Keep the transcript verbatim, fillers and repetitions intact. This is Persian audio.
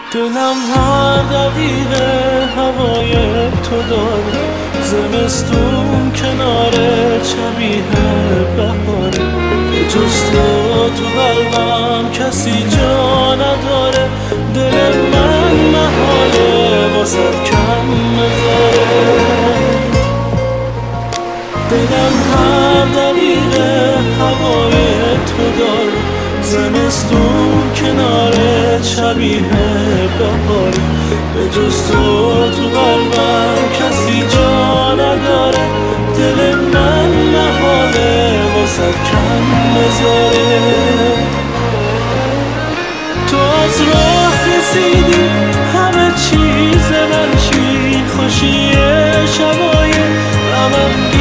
دلم هر دقیقه هوای تو داره، زمستون کنار شبیه بهاره. به جز تو تو قلبم کسی جا نداره، دل من محاله واسد کم بذاره. دلم هر دقیقه هوای تو داره، زمستون کنار شبیه بهاره. به جز تو تو قلبم کسی جا نداره، دل من محاله واسد کم بذاره. تو از راه رسیدی همه چیز من چی، خوشی شبای غمم